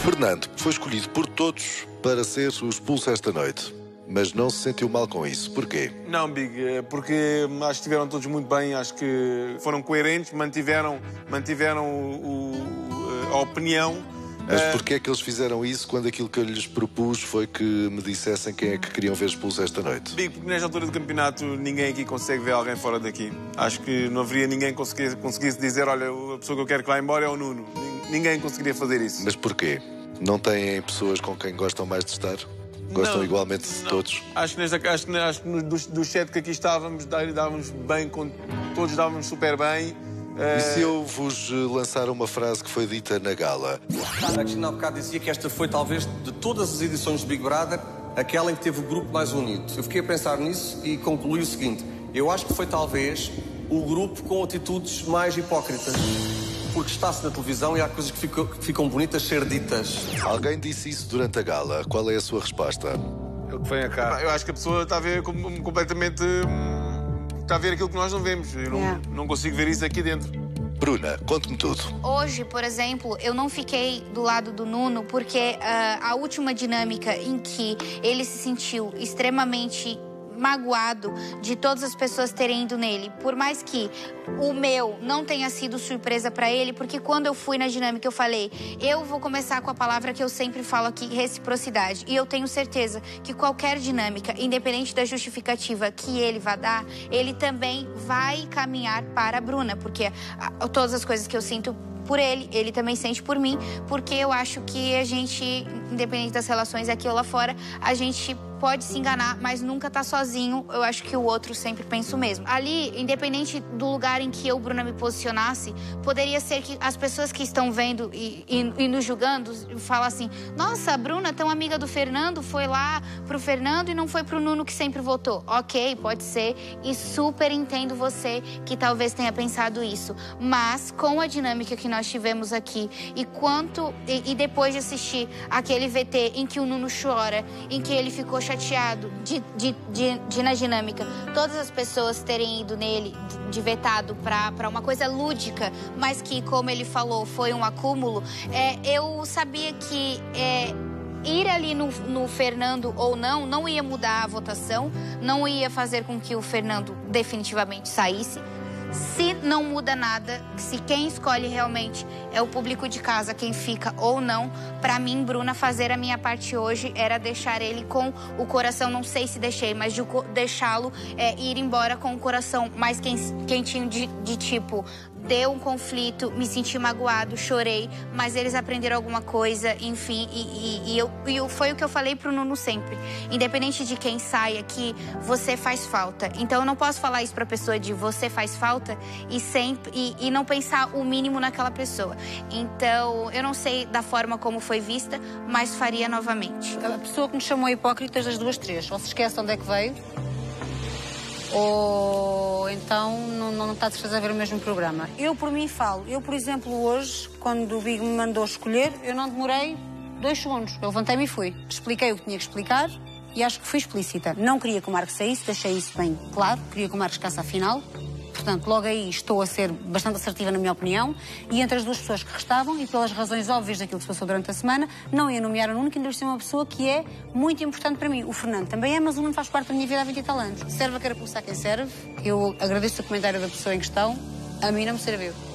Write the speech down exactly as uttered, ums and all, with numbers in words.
Fernando foi escolhido por todos para ser o expulso esta noite, mas não se sentiu mal com isso. Porquê? Não, Big, porque acho que estiveram todos muito bem, acho que foram coerentes, mantiveram, mantiveram o, o, a opinião. Mas porquê é que eles fizeram isso quando aquilo que eu lhes propus foi que me dissessem quem é que queriam ver expulso esta noite? Big, porque nesta altura do campeonato ninguém aqui consegue ver alguém fora daqui. Acho que não haveria ninguém que conseguisse, conseguisse dizer, olha, a pessoa que eu quero que vá embora é o Nuno. Ninguém conseguiria fazer isso. Mas porquê? Não têm pessoas com quem gostam mais de estar? Gostam não, igualmente de não. todos? Acho que, nesta, acho que, acho que dos, dos sete que aqui estávamos, dávamos bem, com, todos dávamos super bem. E se eu vos lançar uma frase que foi dita na gala? A Cristina há bocado dizia que esta foi, talvez, de todas as edições de Big Brother, aquela em que teve o grupo mais unido. Eu fiquei a pensar nisso e concluí o seguinte. Eu acho que foi, talvez, o grupo com atitudes mais hipócritas. Porque está-se na televisão e há coisas que ficam, que ficam bonitas ser ditas. Alguém disse isso durante a gala. Qual é a sua resposta? É o que vem a cá. Eu acho que a pessoa está a ver completamente... Está a ver aquilo que nós não vemos. Eu não, yeah. não consigo ver isso aqui dentro. Bruna, conte-me tudo. Hoje, por exemplo, eu não fiquei do lado do Nuno porque uh, a última dinâmica em que ele se sentiu extremamente magoado de todas as pessoas terem ido nele, por mais que o meu não tenha sido surpresa pra ele, porque quando eu fui na dinâmica eu falei, eu vou começar com a palavra que eu sempre falo aqui, reciprocidade, e eu tenho certeza que qualquer dinâmica, independente da justificativa que ele vá dar, ele também vai caminhar para a Bruna, porque a, todas as coisas que eu sinto por ele, ele também sente por mim, porque eu acho que a gente, independente das relações aqui ou lá fora, a gente pode se enganar, mas nunca tá sozinho. Eu acho que o outro sempre pensa o mesmo. Ali, independente do lugar em que eu, Bruna, me posicionasse, poderia ser que as pessoas que estão vendo e, e, e nos julgando falam assim, nossa, a Bruna, tão amiga do Fernando, foi lá pro Fernando e não foi pro Nuno que sempre votou. Ok, pode ser, e super entendo você que talvez tenha pensado isso. Mas, com a dinâmica que nós tivemos aqui, e quanto e, e depois de assistir aquele V T em que o Nuno chora, em que ele ficou chateado de, de, de, de na dinâmica, todas as pessoas terem ido nele de, de vetado para uma coisa lúdica, mas que, como ele falou, foi um acúmulo, é, eu sabia que é, ir ali no, no Fernando ou não, não ia mudar a votação, não ia fazer com que o Fernando definitivamente saísse. Se não muda nada, se quem escolhe realmente é o público de casa, quem fica ou não, pra mim, Bruna, fazer a minha parte hoje era deixar ele com o coração, não sei se deixei, mas de deixá-lo é, ir embora com o coração mais quentinho de, de tipo... Deu um conflito, me senti magoado, chorei, mas eles aprenderam alguma coisa, enfim, e, e, e, eu, e foi o que eu falei pro Nuno sempre. Independente de quem sai aqui, você faz falta. Então eu não posso falar isso pra pessoa de você faz falta e, sempre, e, e não pensar o mínimo naquela pessoa. Então eu não sei da forma como foi vista, mas faria novamente. A pessoa que nos chamou hipócritas das duas, três, ou se esquece onde é que veio, ou então não, não está de fazer a ver o mesmo programa. Eu, por mim, falo. Eu, por exemplo, hoje, quando o Big me mandou escolher, eu não demorei dois segundos. Eu levantei-me e fui. Expliquei o que tinha que explicar e acho que fui explícita. Não queria que o Marcos saísse, deixei isso bem claro. Queria que o Marcos ficasse à final. Portanto, logo aí estou a ser bastante assertiva na minha opinião. E entre as duas pessoas que restavam, e pelas razões óbvias daquilo que se passou durante a semana, não ia nomear o Nuno, que ainda por cima é uma pessoa que é muito importante para mim. O Fernando também é, mas o Nuno faz parte da minha vida há vinte e tal anos. Serve a carapuça a quem serve. Eu agradeço o comentário da pessoa em questão. A mim não me serviu.